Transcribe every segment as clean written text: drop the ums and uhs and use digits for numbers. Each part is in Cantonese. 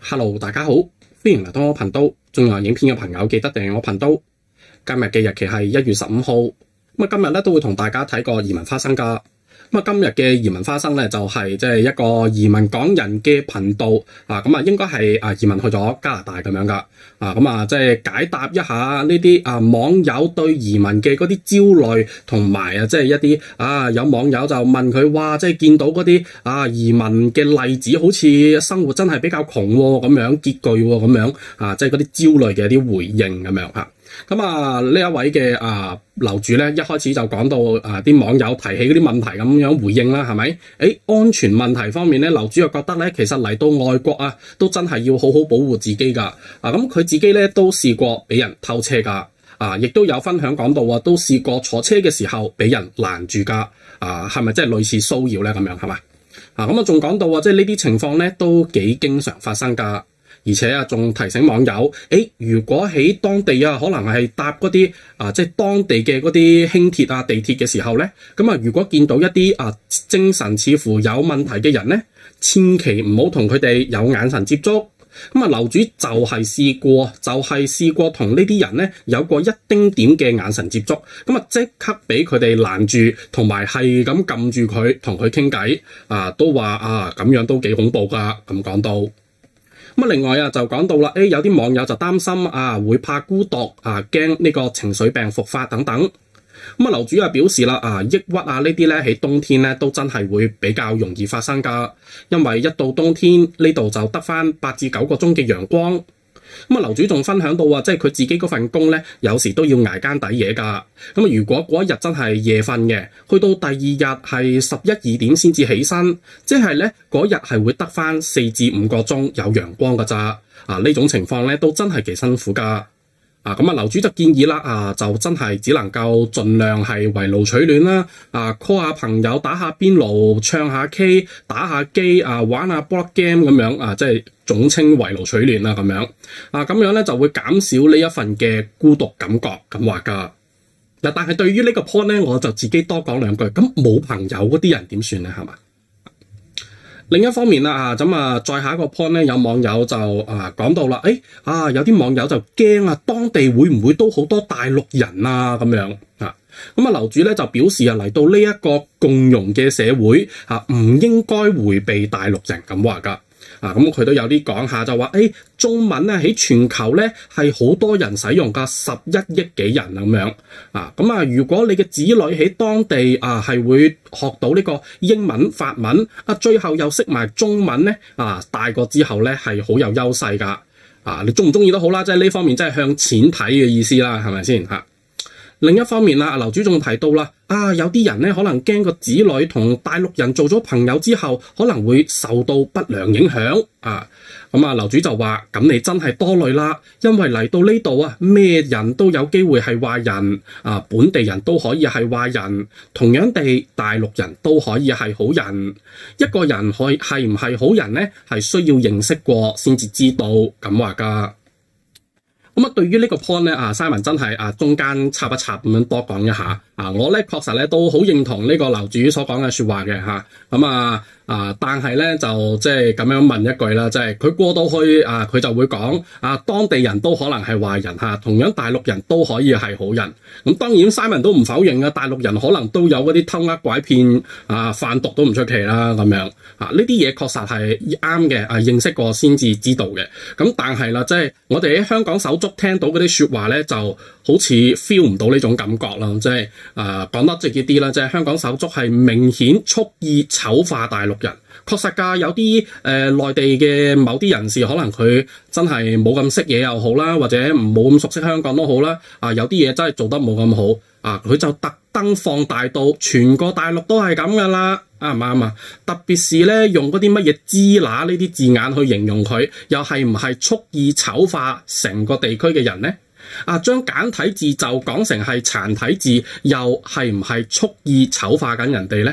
Hello， 大家好，歡迎嚟到我頻道。中意我影片嘅朋友記得訂閱我頻道。今日嘅日期係1月15號。今日咧都會同大家睇個移民花生㗎。今日嘅移民花生咧就係即係一個移民港人嘅頻道啊。應該係移民去咗加拿大咁樣㗎。即係解答一下呢啲網友對移民嘅嗰啲焦慮，同埋即係一啲有網友就問佢話，即係見到嗰啲移民嘅例子，好似生活真係比較窮咁樣，拮據咁樣即係嗰啲焦慮嘅一啲回應咁樣嚇。呢一位嘅樓主咧，一開始就講到啲網友提起嗰啲問題咁樣回應啦，係咪？安全問題方面咧，樓主又覺得咧，其實嚟到外國都真係要好好保護自己㗎。咁佢自己咧都試過俾人偷車㗎。亦都有分享講到都試過坐車嘅時候俾人攔住㗎。係咪即係類似騷擾咧咁樣係嘛？仲講到即係呢啲情況咧都幾經常發生㗎。而且仲提醒網友，如果喺當地可能係搭嗰啲即係當地嘅嗰啲輕鐵地鐵嘅時候咧，如果見到一啲精神似乎有問題嘅人咧，千祈唔好同佢哋有眼神接觸。樓主就係試過同呢啲人咧有過一丁點嘅眼神接觸，即刻俾佢哋攔住，同埋係咁撳住佢，同佢傾偈，都話咁樣都幾恐怖㗎。咁講到。另外就講到啦，有啲網友就擔心會怕孤獨，驚呢個情緒病復發等等。樓主表示啦，抑鬱呢啲咧喺冬天咧都真係會比較容易發生㗎，因為一到冬天呢度就得返8至9個鐘嘅陽光。樓主仲分享到即係佢自己嗰份工咧，有時都要捱更抵夜㗎。如果嗰一日真係夜瞓嘅，去到第二日係11、2點先至起身，即係咧嗰日係會得返4至5個鐘有陽光㗎咋。呢種情況咧都真係幾辛苦㗎。樓主就建議啦，就真係只能夠盡量係圍爐取暖啦，call 下朋友，打下邊爐，唱下 K， 打下機，玩下 board game 咁樣，即係總稱圍爐取暖啦咁樣。咁樣咧就會減少呢一份嘅孤獨感覺咁話㗎。但係對於呢個 point 咧，我就自己多講兩句。咁冇朋友嗰啲人點算咧？係嘛？另一方面啦，再下一個 point 咧，有網友就講到啦，有啲網友就驚當地會唔會都好多大陸人咁樣樓主咧就表示嚟到呢一個共融嘅社會唔應該迴避大陸人咁話㗎。佢都有啲講下就話，中文咧喺全球咧係好多人使用㗎，11億幾人咁樣。如果你嘅子女喺當地係會學到呢個英文、法文，最後又識埋中文咧，大個之後咧係好有優勢㗎。你中唔中意都好啦，即係呢方面真係向錢睇嘅意思啦，係咪先嚇？另一方面樓主仲提到啦，有啲人咧可能驚個子女同大陸人做咗朋友之後，可能會受到不良影響樓主就話：咁你真係多慮啦，因為嚟到呢度咩人都有機會係壞人本地人都可以係壞人，同樣地大陸人都可以係好人。一個人係唔係好人咧，係需要認識過先至知道咁話㗎。對於呢個 point 咧，Simon 真係中間插一插咁樣多講一下我咧確實咧都好認同呢個樓主所講嘅說話嘅但係咧就即係咁樣問一句啦，即係佢過到去佢就會講當地人都可能係壞人同樣大陸人都可以係好人。咁當然 Simon 都唔否認大陸人可能都有嗰啲偷呃拐騙販毒都唔出奇啦咁樣呢啲嘢確實係啱嘅認識過先至知道嘅。咁但係啦，即係我哋喺香港手足聽到嗰啲說話咧，就好似 feel 唔到呢種感覺啦。即係講得直接啲啦，即係香港手足係明顯蓄意醜化大陸人。確實㗎，有啲內地嘅某啲人士可能佢真係冇咁識嘢又好啦，或者冇咁熟悉香港都好啦。有啲嘢真係做得冇咁好佢就特登放大到全個大陸都係咁㗎啦，啱唔啱啊？特別是咧用嗰啲乜嘢支那呢啲字眼去形容佢，又係唔係蓄意醜化成個地區嘅人咧？將簡體字就講成係殘體字，又係唔係蓄意醜化緊人哋咧？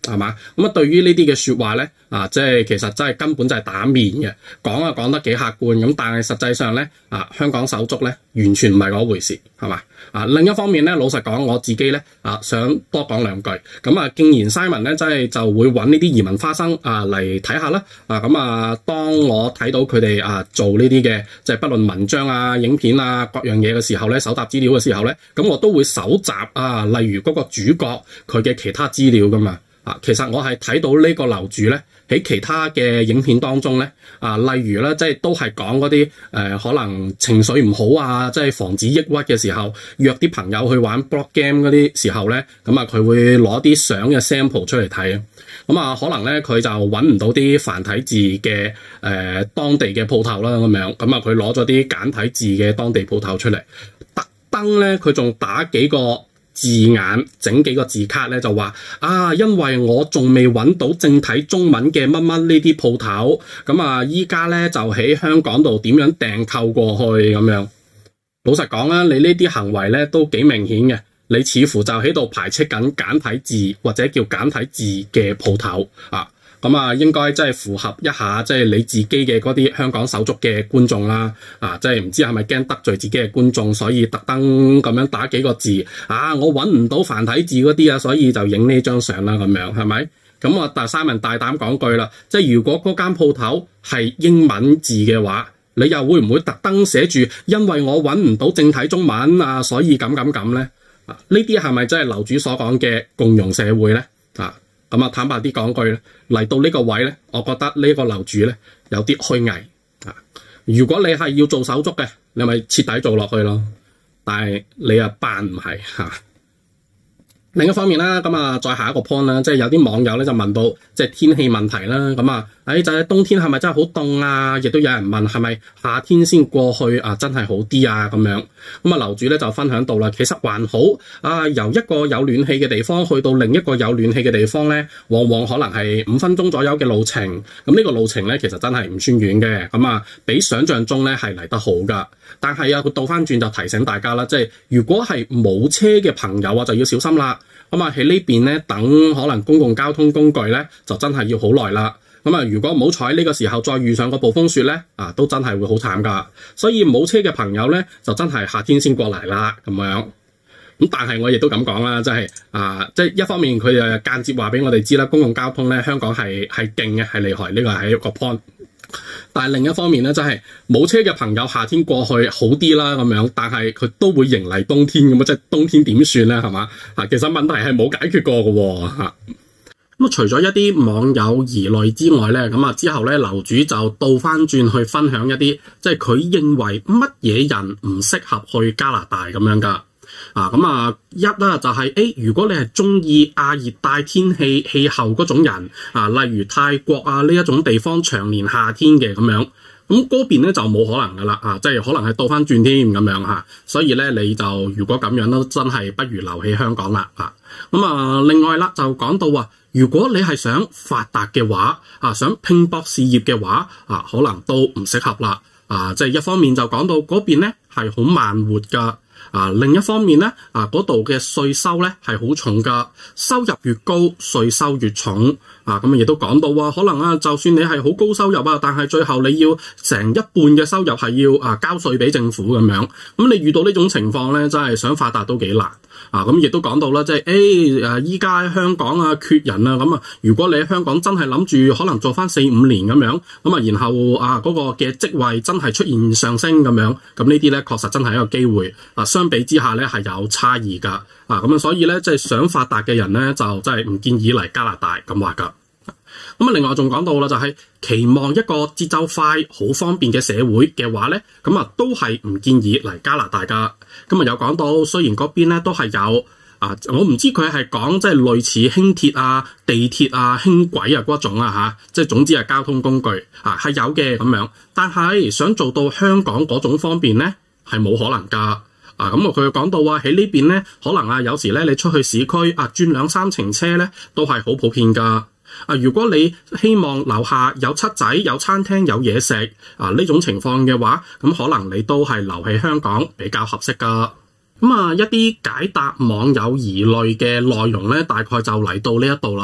係嘛？咁啊，對於呢啲嘅説話咧，即係其實真係根本就係打面嘅，講得幾客觀咁，但係實際上咧，香港手足咧完全唔係嗰回事，係嘛？另一方面咧，老實講，我自己咧想多講兩句。咁既然 Simon 咧真係就會揾呢啲移民花生嚟睇下啦。當我睇到佢哋做呢啲嘅即係不論文章影片各樣嘢嘅時候咧，搜集資料嘅時候咧，咁我都會搜集例如嗰個主角佢嘅其他資料噶嘛。其實我係睇到呢個樓主咧喺其他嘅影片當中咧，例如咧即係都係講嗰啲可能情緒唔好即係防止抑鬱嘅時候，約啲朋友去玩 block game 嗰啲時候咧，咁佢會攞啲相嘅 sample 出嚟睇。咁可能咧佢就揾唔到啲繁體字嘅當地嘅鋪頭啦，咁樣咁佢攞咗啲簡體字嘅當地鋪頭出嚟，特登咧佢仲打幾個字眼，整幾個字卡咧就話因為我仲未揾到正體中文嘅乜乜呢啲鋪頭，咁依家咧就喺香港度點樣訂購過去咁樣。老實講啦，你呢啲行為咧都幾明顯嘅，你似乎就喺度排斥緊簡體字或者叫簡體字嘅鋪頭應該即係符合一下即係你自己嘅嗰啲香港手足嘅觀眾啦，即係唔知係咪驚得罪自己嘅觀眾，所以特登咁樣打幾個字我揾唔到繁體字嗰啲所以就影呢張相啦，咁樣係咪？咁但係Simon大膽講句啦，即係如果嗰間鋪頭係英文字嘅話，你又會唔會特登寫住因為我揾唔到正體中文所以咁咧？呢啲係咪真係樓主所講嘅共融社會咧？坦白啲講句咧，嚟到呢個位咧，我覺得呢個樓主咧有啲虛偽如果你係要做手足嘅，你咪徹底做落去咯。但係你扮唔係另一方面啦，再下一個 point 啦，即係有啲網友咧就問到即係天氣問題啦，就係冬天係咪真係好凍亦都有人問係咪夏天先過去真係好啲咁樣。樓主咧就分享到啦，其實還好由一個有暖氣嘅地方去到另一個有暖氣嘅地方咧，往往可能係5分鐘左右嘅路程。咁呢個路程咧其實真係唔算遠嘅，比想象中咧係嚟得好噶。但係佢倒翻轉就提醒大家啦，即係如果係冇車嘅朋友就要小心啦。喺呢邊咧等可能公共交通工具咧就真係要好耐啦。如果唔好彩呢個時候再遇上個暴風雪咧都真係會好慘噶。所以冇車嘅朋友咧就真係夏天先過嚟啦咁樣。但係我亦都咁講啦，即係一方面佢間接話俾我哋知啦，公共交通咧香港係勁嘅，係厲害，呢個係一個 point。但係另一方面咧，真係冇車嘅朋友夏天過去好啲啦咁樣，但係佢都會迎嚟冬天咁即係冬天點算咧？係嘛？其實問題係冇解決過嘅咁除咗一啲網友疑慮之外咧，之後咧樓主就倒翻轉去分享一啲即係佢認為乜嘢人唔適合去加拿大咁樣噶。一啦就係如果你係中意亞熱帶天氣氣候嗰種人例如泰國呢一種地方長年夏天嘅咁樣，咁嗰邊咧就冇可能噶啦即係可能係倒翻轉添咁樣所以咧你就如果咁樣都真係不如留喺香港啦另外啦就講到如果你係想發達嘅話想拼搏事業嘅話可能都唔適合啦即係一方面就講到嗰邊咧係好慢活噶。另一方面咧，嗰度嘅稅收咧係好重噶，收入越高，稅收越重。咁亦都講到可能就算你係好高收入但係最後你要成一半嘅收入係要交稅俾政府咁樣。咁你遇到呢種情況咧，真係想發達都幾難。咁亦都講到啦，即係依家香港缺人咁如果你喺香港真係諗住可能做翻4-5年咁樣，然後嗰個嘅職位真係出現上升咁樣，咁呢啲咧確實真係一個機會。相比之下咧係有差異噶。咁所以咧即係想發達嘅人咧就真係唔建議嚟加拿大咁話噶。另外仲講到啦，就係期望一個節奏快、好方便嘅社會嘅話咧，都係唔建議嚟加拿大噶。有講到，雖然嗰邊咧都係有我唔知佢係講即係類似輕鐵地鐵輕軌嗰種即係總之係交通工具係有嘅咁樣，但係想做到香港嗰種方便咧係冇可能噶。佢講到喺呢邊咧，可能有時咧你出去市區轉2-3程車咧都係好普遍噶。如果你希望樓下有七仔、有餐廳、有嘢食呢種情況嘅話，咁可能你都係留喺香港比較合適噶。一啲解答網友疑慮嘅內容咧，大概就嚟到呢一度啦。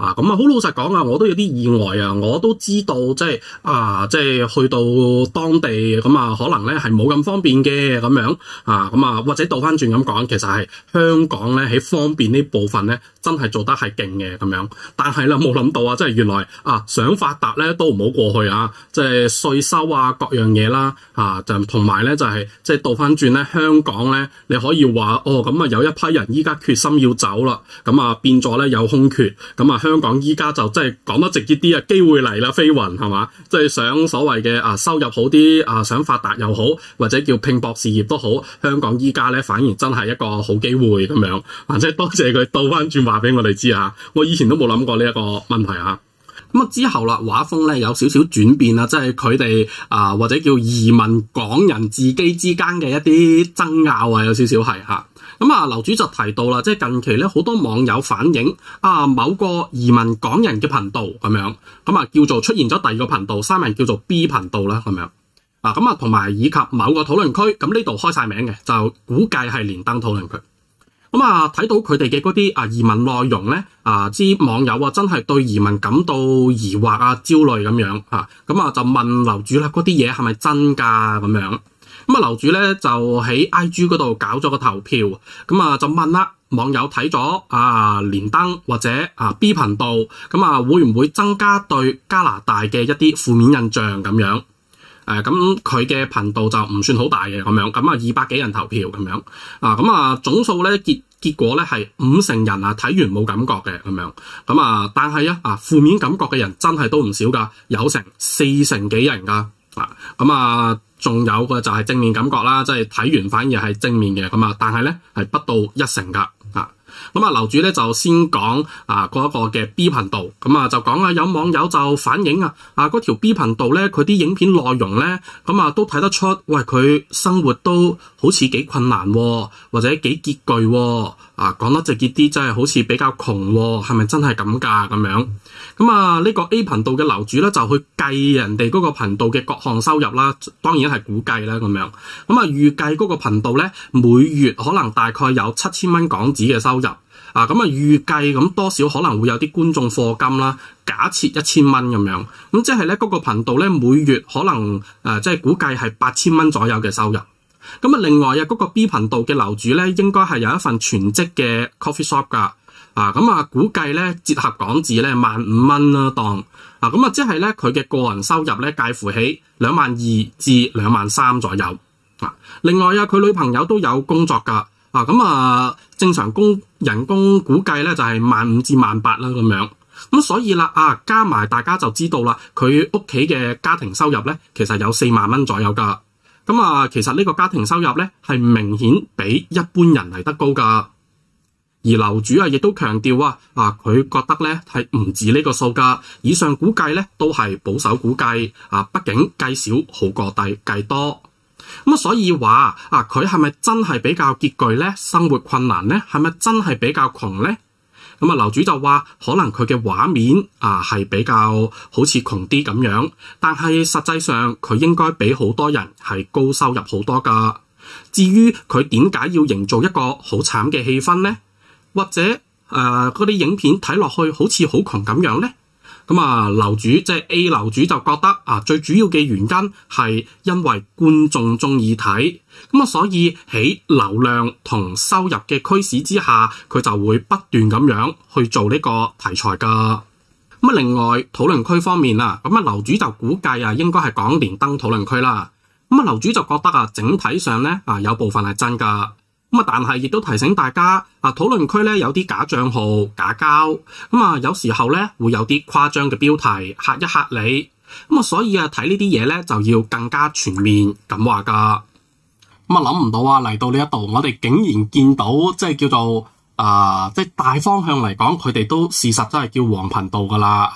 咁好老實講啊，我都有啲意外啊！我都知道即係去到當地咁啊，可能咧係冇咁方便嘅咁樣咁啊，或者倒翻轉咁講，其實係香港咧喺方便呢部分咧，真係做得係勁嘅咁樣。但係啦，冇諗到啊，即係原來想發達咧都唔好過去啊！即係稅收啊，各樣嘢啦就同埋咧就係即係倒翻轉咧，香港咧你可以話咁啊有一批人依家決心要走啦，咁啊變咗咧有空缺，咁啊香港依家就即係講得直接啲啊，機會嚟啦，飛雲係嘛？即係想所謂嘅收入好啲想發達又好，或者叫拼搏事業都好，香港依家咧反而真係一個好機會咁樣即係多謝佢倒翻轉話俾我哋知我以前都冇諗過呢一個問題咁之後啦，畫風咧有少少轉變啦，即係佢哋或者叫移民港人自己之間嘅一啲爭拗有少少係咁樓主就提到啦，即係近期咧好多網友反映某個移民港人嘅頻道咁樣，咁叫做出現咗第二個頻道，三人叫做 B 頻道啦咁樣，咁同埋以及某個討論區，咁呢度開晒名嘅，就估計係連登討論區。睇到佢哋嘅嗰啲移民內容咧，啲網友真係對移民感到疑惑焦慮咁樣咁就問樓主啦，嗰啲嘢係咪真㗎咁樣？樓主咧就喺 IG 嗰度搞咗個投票，就問啦，網友睇咗連登或者B 頻道，會唔會增加對加拿大嘅一啲負面印象咁樣？咁佢嘅頻道就唔算好大嘅咁樣，200幾人投票咁樣，總數咧結果咧係50%人睇完冇感覺嘅咁樣，但係負面感覺嘅人真係都唔少㗎，有成40%幾人㗎，仲有個就係正面感覺啦，即係睇完反而係正面嘅但係咧係不到1成㗎。樓主咧就先講嗰一個嘅 B 頻道，就講有網友就反映嗰條 B 頻道咧，佢啲影片內容咧，都睇得出，喂佢生活都好似幾困難或者幾拮據講得直接啲，真係好似比較窮係咪真係咁㗎咁樣？呢個 A 頻道嘅樓主咧就去計人哋嗰個頻道嘅各項收入啦，當然係估計啦咁樣。預計嗰個頻道咧每月可能大概有7000蚊港紙嘅收入。預計咁多少可能會有啲觀眾課金啦，假設1000蚊咁樣，即係咧嗰個頻道咧每月可能即係估計係8000蚊左右嘅收入。另外嗰個 B 頻道嘅樓主咧應該係有一份全職嘅 coffee shop 噶，估計咧折合港紙咧15000蚊啦當，即係咧佢嘅個人收入咧介乎喺22000至23000左右。另外佢女朋友都有工作噶。正常人工估計咧就係15000至18000啦咁樣，所以啦加埋大家就知道啦，佢屋企嘅家庭收入咧其實有4萬蚊左右噶，其實呢個家庭收入咧係明顯比一般人嚟得高噶，而樓主亦都強調佢覺得咧係唔止呢個數噶，以上估計咧都係保守估計，畢竟計少好過計多。所以話佢係咪真係比較拮據咧？生活困難咧？係咪真係比較窮咧？樓主就話可能佢嘅畫面係比較好似窮啲咁樣，但係實際上佢應該比好多人係高收入好多㗎。至於佢點解要營造一個好慘嘅氣氛咧？或者嗰啲影片睇落去好似好窮咁樣咧？樓主即係 A 樓主就覺得最主要嘅原因係因為觀眾中意睇，所以喺流量同收入嘅驅使之下，佢就會不斷咁樣去做呢個題材噶。另外討論區方面樓主就估計應該係講連登討論區啦。樓主就覺得整體上咧有部分係真噶。但係亦都提醒大家討論區咧有啲假賬號、假膠，有時候咧會有啲誇張嘅標題嚇一嚇你，所以睇呢啲嘢咧就要更加全面咁話噶。諗唔到嚟到呢一度，我哋竟然見到即係叫做即係大方向嚟講，佢哋都事實真係叫黃頻道噶啦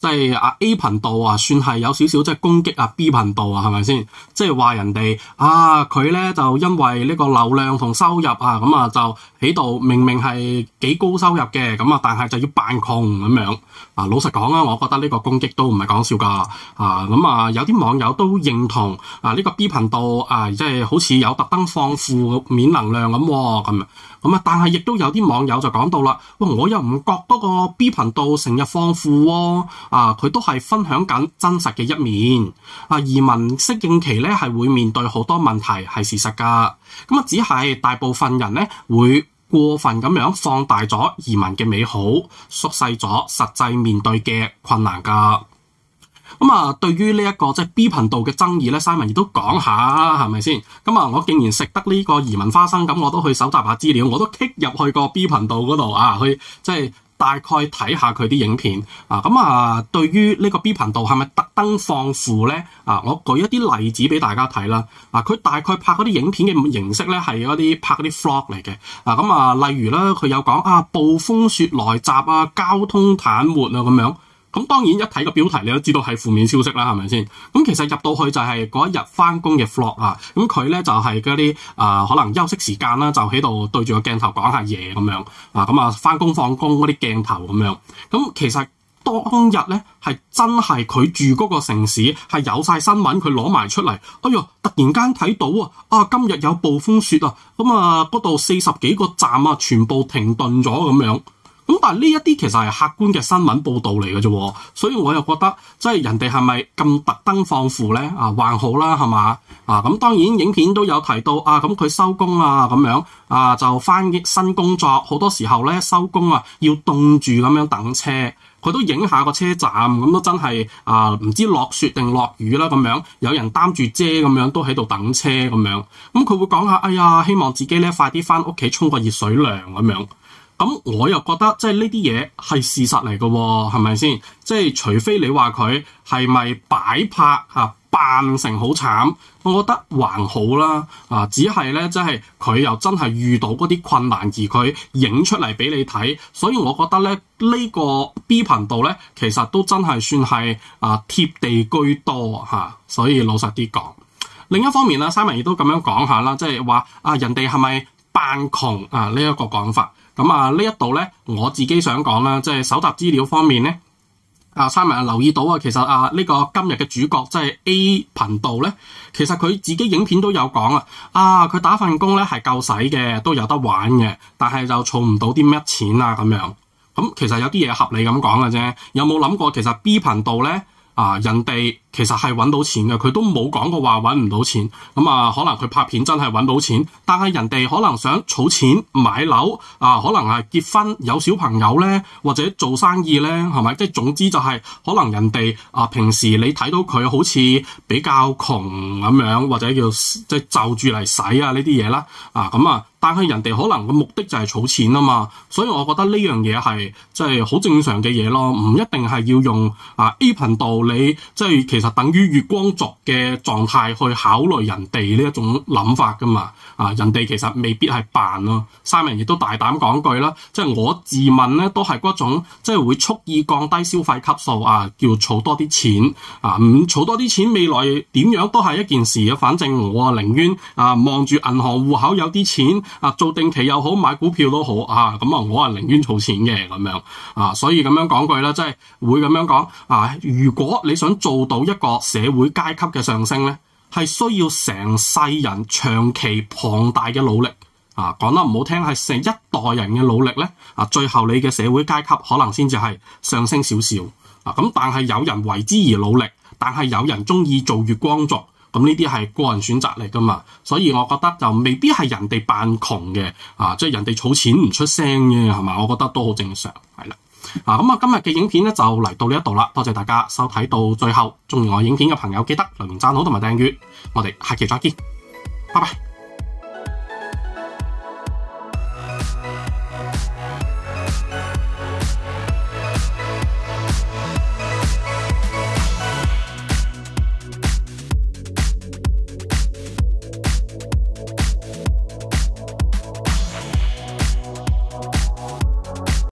即係啊 A 頻道啊，算係有少少即係攻擊啊 B 頻道啊，係咪先？即係話人哋啊，佢咧就因為呢個流量同收入啊，咁啊就喺度明明係幾高收入嘅，咁啊但係就要扮窮咁樣啊。老實講啊，我覺得呢個攻擊都唔係講笑㗎啊。咁啊有啲網友都認同啊呢個 B 頻道啊，即係好似有特登放負面能量咁咁啊。咁啊，但係亦都有啲網友就講到啦，哇！我又唔覺得個 B 頻道成日放負喎，啊，佢都係分享緊真實嘅一面。啊，移民適應期咧係會面對好多問題，係事實㗎。咁啊，只係大部分人咧會過分咁樣放大咗移民嘅美好，縮細咗實際面對嘅困難㗎。咁啊，對於呢一個即係 B 頻道嘅爭議咧，Simon 亦都講下，係咪先？咁啊，我竟然食得呢個移民花生，咁我都去搜集下資料，我都 click 入去個 B 頻道嗰度啊，去即係大概睇下佢啲影片啊。咁啊，對於呢個 B 頻道係咪特登放負咧？啊，我舉一啲例子俾大家睇啦。啊，佢大概拍嗰啲影片嘅形式咧係嗰啲拍嗰啲 vlog 嚟嘅。啊，咁啊，例如咧佢有講啊，暴風雪來襲啊，交通癱瘓啊咁樣。咁當然一睇個標題你都知道係負面消息啦，係咪先？咁其實入到去就係嗰一日翻工嘅 vlog 啊，咁佢咧就係嗰啲可能休息時間啦，就喺度對住個鏡頭講下嘢咁樣啊，咁啊翻工放工嗰啲鏡頭咁樣。咁其實當日咧係真係佢住嗰個城市係有晒新聞，佢攞埋出嚟。哎呀，突然間睇到啊，今日有暴風雪啊，咁啊嗰度40幾個站啊，全部停頓咗咁樣。咁但係呢一啲其實係客觀嘅新聞報導嚟嘅啫，所以我又覺得即係人哋係咪咁特登放負咧？啊，還好啦，係嘛？啊，咁當然影片都有提到啊，咁佢收工啊咁樣啊，就返新工作，好多時候咧收工啊要凍住咁樣等車，佢都影下個車站，咁都真係啊唔知落雪定落雨啦咁樣，有人擔住遮咁樣都喺度等車咁樣，咁佢會講下，哎呀，希望自己咧快啲返屋企沖個熱水涼咁樣。咁我又覺得即係呢啲嘢係事實嚟嘅喎，係咪先？即係除非你話佢係咪擺拍啊扮成好慘，我覺得還好啦。啊，只係咧即係佢又真係遇到嗰啲困難，而佢影出嚟俾你睇，所以我覺得咧呢個 B 頻道咧其實都真係算係啊貼地居多嚇。所以老實啲講，另一方面啦，Simon亦都咁樣講下啦，即係話啊人哋係咪扮窮啊呢一個講法？咁啊，呢一度咧，我自己想講啦，即係搜集資料方面咧，啊，Simon留意到啊，其實啊，呢個今日嘅主角即係 A 頻道咧，其實佢自己影片都有講啊，佢打份工咧係夠使嘅，都有得玩嘅，但係就儲唔到啲咩錢啊咁樣。咁其實有啲嘢合理咁講嘅啫，有冇諗過其實 B 頻道咧啊，人哋其實係揾到錢嘅，佢都冇講過話揾唔到錢。咁啊，可能佢拍片真係揾到錢，但係人哋可能想儲錢買樓啊，可能係結婚有小朋友咧，或者做生意咧，係咪？即係總之就係可能人哋啊，平時你睇到佢好似比較窮咁樣，或者叫即係就住嚟使啊呢啲嘢啦啊咁啊。但係人哋可能個目的就係儲錢啊嘛，所以我覺得呢樣嘢係即係好正常嘅嘢咯，唔一定係要用啊 A 頻道你即係其實等於月光族嘅狀態去考慮人哋呢一種諗法噶嘛，啊人哋其實未必係扮咯。Simon亦都大膽講句啦，即係我自問咧都係嗰種即係會蓄意降低消費級數啊，叫儲多啲錢啊，儲多啲錢未來點樣都係一件事啊，反正我寧願啊望住銀行戶口有啲錢。啊，做定期又好，買股票都好啊，咁啊，我寧願儲錢嘅咁樣啊，所以咁樣講句啦，即係會咁樣講啊。如果你想做到一個社會階級嘅上升咧，係需要成世人長期龐大嘅努力啊。講得唔好聽，係成一代人嘅努力咧啊，最後你嘅社會階級可能先至係上升少少啊。咁但係有人為之而努力，但係有人中意做月光族。咁呢啲係個人選擇嚟噶嘛，所以我覺得就未必係人哋扮窮嘅啊，即係人哋儲錢唔出聲嘅係嘛，我覺得都好正常係啦。啊咁啊，今日嘅影片咧就嚟到呢一度啦，多謝大家收睇到最後，鍾意我影片嘅朋友記得留言讚好同埋訂閱，我哋下期再見，拜拜。